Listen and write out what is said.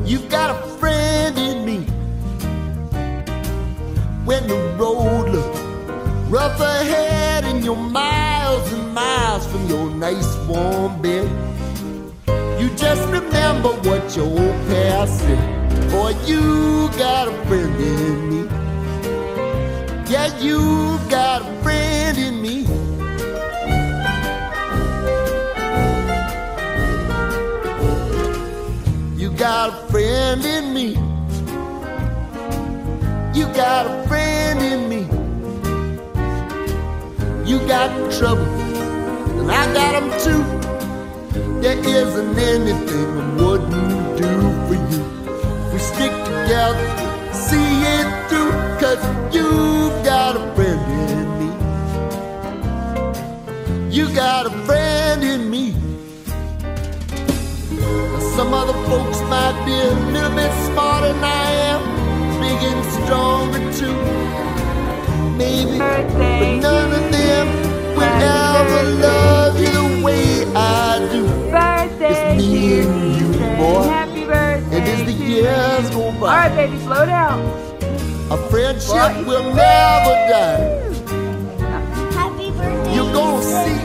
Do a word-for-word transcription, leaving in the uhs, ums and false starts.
You've got a friend in me. When the road looks rough ahead and you're miles and miles from your nice warm bed, you just remember what your old past said. Boy, you got a friend in me. Yeah, you got a friend in me. You got a friend in me. You got a friend in me. You got trouble, and I got them too. There isn't anything I wouldn't do for you. If we stick together, see it through, 'cause you've got a friend in me. You got a friend in me. Now, some other folks might be a little bit smarter than I am, big and stronger too, maybe, but none of them will ever love you the way I do. It's me and you, boy, Happy birthday. and as the years go by, All right, baby, slow down. a friendship will never die. Happy birthday. You're gonna see